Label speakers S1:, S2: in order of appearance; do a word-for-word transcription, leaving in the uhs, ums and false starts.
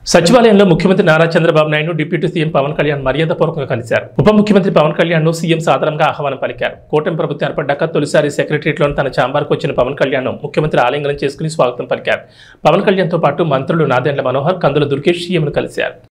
S1: సచివాలయంలో ముఖ్యమంత్రి Nara Chandrababu Naidu deputy CM Pawan Kalyan మర్యాదపూర్వకంగా కలిశారు. ఉప ముఖ్యమంత్రి పవన్ కళ్యాణ్ ను సీఎం సాధారణంగా ఆహ్వానం పలికారు. కూటమి ప్రభుత్వం ఏర్పడ్డాక తొలిసారి సెక్రటరియట్లోని తన ఛాంబర్కు వచ్చిన పవన్ కళ్యాణ్ ముఖ్యమంత్రి ఆలింగనం చేసుకుని స్వాగతం పలికారు. పవన్ కళ్యాణ్ తో పాటు మంత్రులు నాదెండ్ల మనోహర్, కందుల దుర్గేష్ సీఎంను కలిశారు.